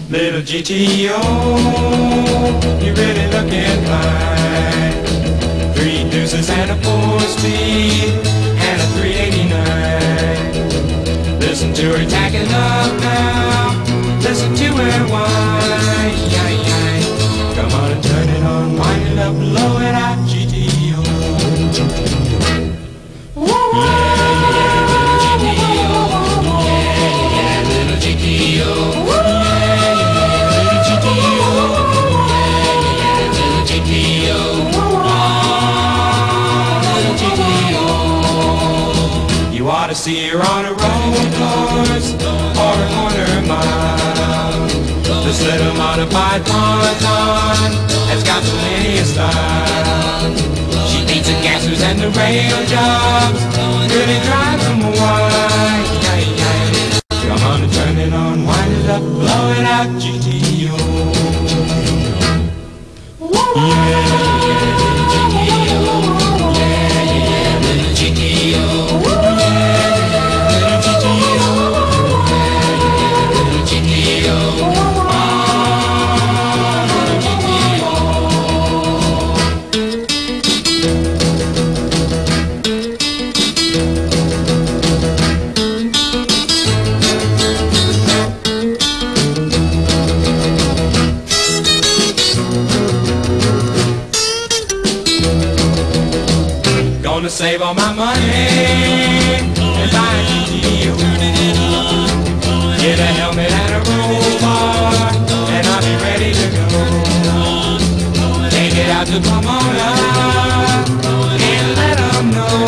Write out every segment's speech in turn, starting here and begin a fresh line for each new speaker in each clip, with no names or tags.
Little GTO, you're really looking fine. 3 deuces and a 4-speed and a 389. Listen to her tacking up now, listen to her whine. Come on and turn it on, wind it up, blow it out, GTO. Yeah, little GTO. You ought to see her on a road course or a corner mile. This little modified ponton has got plenty of style. She beats the gassers and the rail jobs, really drives them wild. Come on and turn it on, wind it up, blow it out, GTO. Gonna save all my money and buy a GTO. Get a helmet and a roll bar, and I'll be ready to go. Take it out to Pomona and let them know,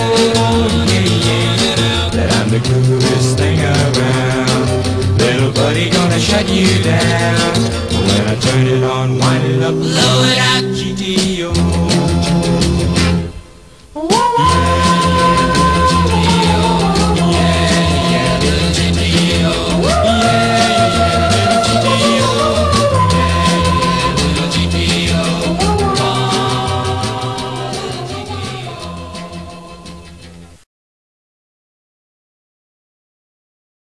that I'm the coolest thing around. Little buddy gonna shut you down when I turn it on, wind it up, blow it out, GTO.